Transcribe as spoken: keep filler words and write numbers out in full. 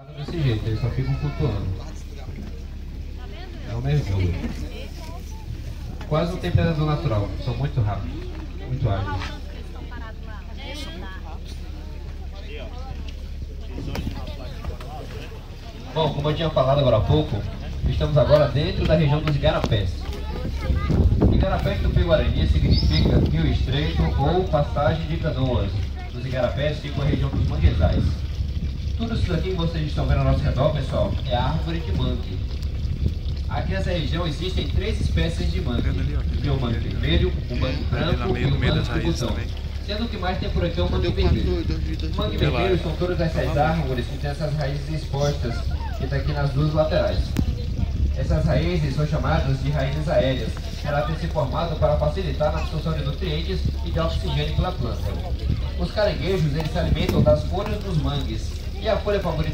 Desse jeito, eles só ficam flutuando. É um mergulho. Quase não tem predador natural, são muito rápidos, muito ágeis. Bom, como eu tinha falado agora há pouco, estamos agora dentro da região dos igarapés. Igarapés do Tupi-Guarani significa rio estreito ou passagem de canoas. Nos igarapés fica a região dos manguezais. Tudo isso daqui que vocês estão vendo ao nosso redor, pessoal, é a árvore de mangue. Aqui nessa região existem três espécies de mangue. O mangue vermelho, o mangue branco e o mangue de botão. Sendo que mais tem por aqui é o mangue vermelho. O mangue vermelho são todas essas árvores que têm essas raízes expostas, que está aqui nas duas laterais. Essas raízes são chamadas de raízes aéreas. Ela tem se formado para facilitar na absorção de nutrientes e de oxigênio pela planta. Os caranguejos eles se alimentam das folhas dos mangues. E a folha favorita